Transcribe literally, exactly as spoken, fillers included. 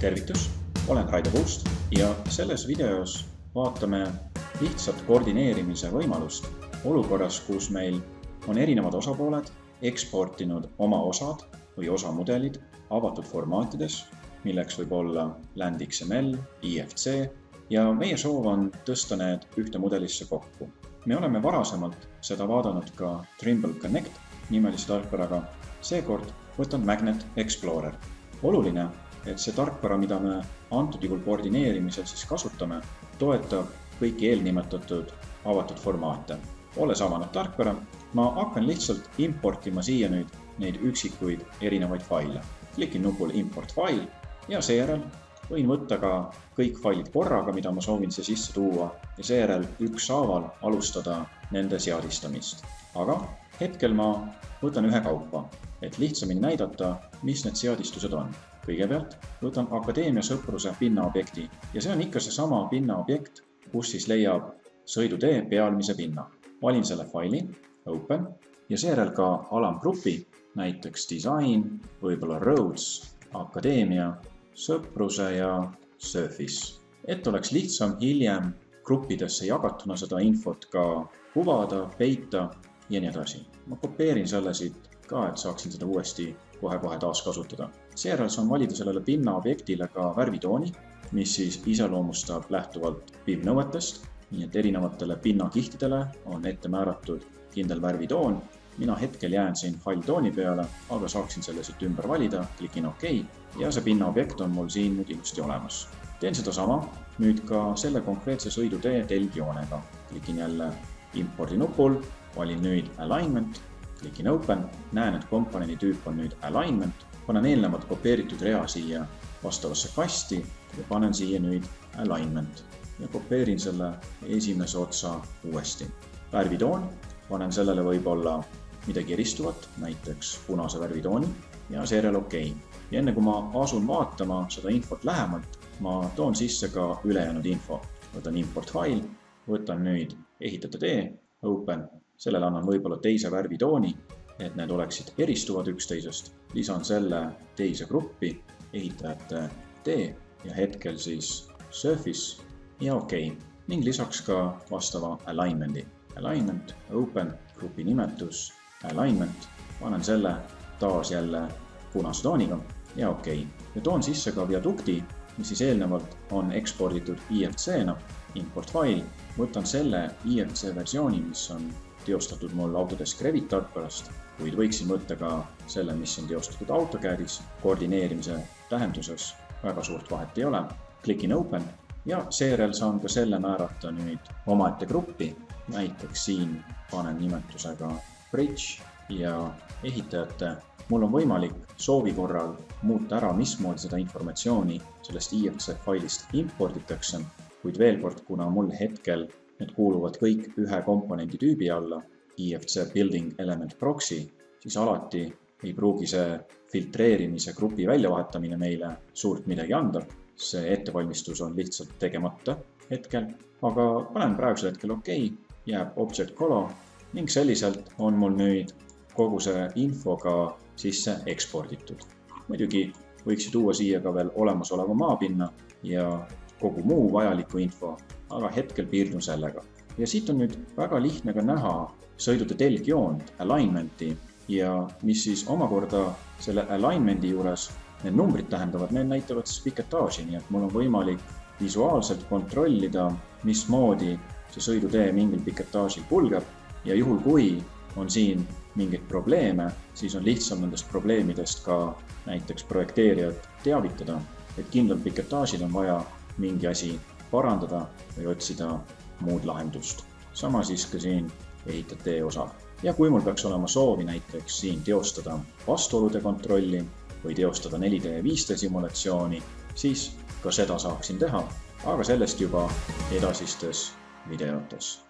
Tervitus, olen Raido Puust ja selles videos vaatame lihtsat koordineerimise võimalust olukorras, kus meil on erinevad osapooled eksportinud oma osad või osamudelid avatud formaatides, milleks võib olla LandXML, I F C ja meie soov on tõsta need ühte mudelisse kokku. Me oleme varasemalt seda vaadanud ka Trimble Connect nimelise tarkvaraga, seekord võtan Magnet Explorer. Oluline, et see tarkvara, mida me antud juhul koordineerimisel siis kasutame, toetab kõiki eelnimetatud avatud formaate. Olles avanud tarkvara, ma hakkan lihtsalt importima siia nüüd neid üksikuid erinevaid faile. Klikin nupul Import file ja seejärel võin võtta ka kõik failid korraga, mida ma soovin see sisse tuua ja seejärel ükshaaval alustada nende seadistamist. Aga hetkel ma võtan ühe kaupa, et lihtsamini näidata, mis need seadistused on. Kõigepealt võtan Akadeemia sõpruse pinnaobjekti ja see on ikka see sama pinnaobjekt, kus siis leiab sõidutee pealmise pinna. Valin selle faili, Open, ja seejärel ka alamgrupi, näiteks Design, võib-olla Roads, Akadeemia, sõpruse ja Surface. Et oleks lihtsam hiljem gruppidesse jagatuna seda infot ka kuvada, peita ja nii edasi. Ma kopeerin selle siit ka, et saaksin seda uuesti kohe-kohe taas kasutada. Seejärel saan valida sellele pinnaobjektile ka värvitooni, mis siis iseloomustab lähtuvalt P I V-nõuetest, nii et erinevatele pinnakihtidele on ette määratud kindel värvitoon. Mina hetkel jään siin halltooni peale, aga saaksin selle siit ümber valida, klikin OK ja see pinnaobjekt on mul siin nüüd ilusti olemas. Teen seda sama nüüd ka selle konkreetse sõidutee telgjoonega. Klikin jälle impordi nupul, valin nüüd Alignment, klikin Open, näen, et komponendi tüüp on nüüd Alignment, panen eelnevalt kopeeritud rea siia vastavasse kasti ja panen siia nüüd Alignment ja kopeerin selle esimese otsa uuesti. Värvitoon, panen sellele võib-olla midagi eristuvat, näiteks punase värvitooni ja seejärel OK. Ja enne kui ma asun vaatama seda infot lähemalt, ma toon sisse ka ülejäänud info. Võtan import file, võtan nüüd ehitajate tee, Open, sellele annan võib-olla teise värvitooni, et need oleksid eristuvad üksteisest. Lisan selle teise gruppi, ehitajate tee ja hetkel siis Surface ja OK. Ning lisaks ka vastava alignmenti. Alignment, Open, grupi nimetus, Alignment, panen selle taas jälle punase tooniga ja OK. Ja toon sisse ka viadukti, mis siis eelnevalt on eksporditud I F C-na, import file, võtan selle I F C versiooni, mis on teostatud mul Autodesk Revit tarkvarast, kuid võiksin võtta ka selle, mis on teostatud AutoCADis, koordineerimise tähenduses väga suurt vahet ei ole. Klikin Open ja seejärel saan ka selle määrata nüüd omaette gruppi, näiteks siin panen nimetusega Bridge ja ehitajate. Mul on võimalik soovi korral muuta ära, mismoodi seda informatsiooni sellest I F C failist imporditakse, kuid veel kord, kuna mul hetkel need kuuluvad kõik ühe komponendi tüübi alla, I F C Building Element Proxy, siis alati ei pruugi see filtreerimise grupi väljavahetamine meile suurt midagi anda. See ettevalmistus on lihtsalt tegemata hetkel, aga panen praegusel hetkel OK, jääb Object Color ning selliselt on mul nüüd kogu see info ka sisse eksporditud. Muidugi võiks tuua siia ka veel olemasoleva maapinna ja kogu muu vajaliku info, aga hetkel piirdun sellega. Ja siit on nüüd väga lihtne ka näha sõidute telgjoont, alignmenti ja mis siis omakorda selle alignmenti juures need numbrid tähendavad, need näitavad siis piketaaži, nii et mul on võimalik visuaalselt kontrollida, mismoodi see sõidutee mingil piketaažil kulgeb ja juhul kui on siin mingeid probleeme, siis on lihtsam nendest probleemidest ka näiteks projekteerijat teavitada, et kindlal piketaažil on vaja mingi asi parandada või otsida muud lahendust. Sama siis ka siin ehitajate tee osa. Ja kui mul peaks olema soovi näiteks siin teostada vastuolude kontrolli või teostada neli D ja viis D simulatsiooni, siis ka seda saaksin teha, aga sellest juba edasistes videotes.